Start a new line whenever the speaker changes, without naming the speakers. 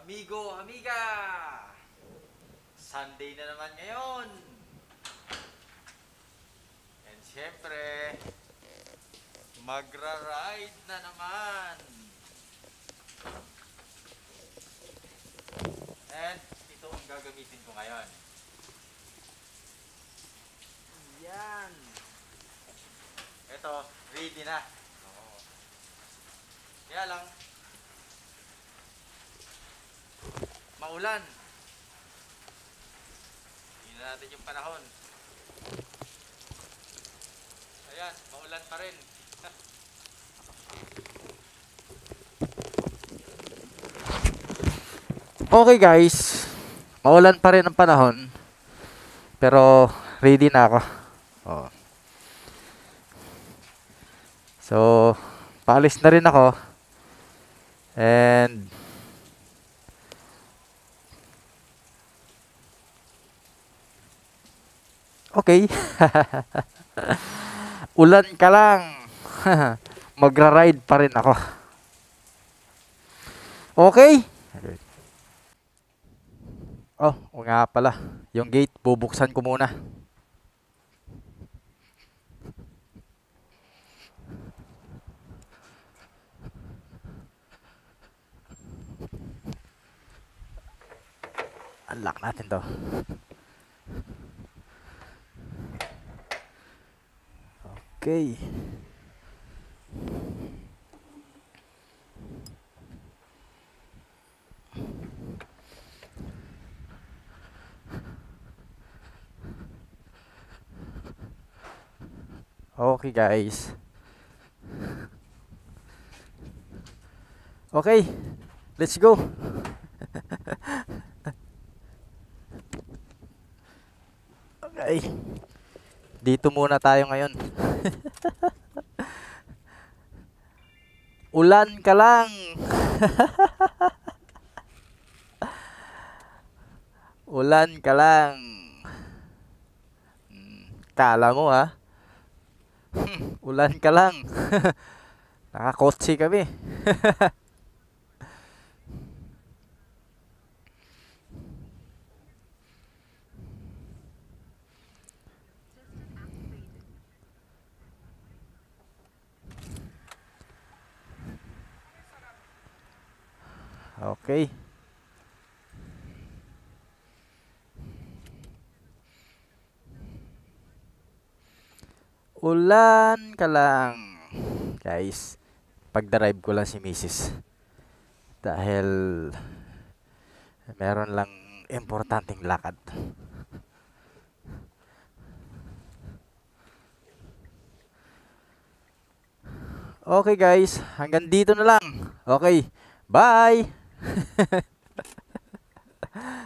amigo, amiga! Sunday na naman ngayon! And syempre, magra-ride na naman! And ito ang gagamitin ko ngayon. Yan! Ito, ready na. Oo. Kaya lang, maulan. Tingnan natin yung panahon. Ayan, maulan pa rin. Okay guys, maulan pa rin ang panahon. Pero ready na ako. Oh. So, paalis na rin ako. And okay. Ulan ka lang. Magra-ride pa rin ako. Okay? Oh, o nga pala. Yung gate, bubuksan ko muna. Unlock natin to. Okay. Okay guys. Okay. Let's go. Okay. Dito muna tayo ngayon. Ulan ka lang. Ulan ka lang. Kala mo ha? Ulan ka lang. Nakakotse kami. Okay. Ulan ka lang. Guys, pag-drive ko lang si Mrs. Dahil meron lang importanteng lakad. Okay guys, hanggang dito na lang. Okay, bye!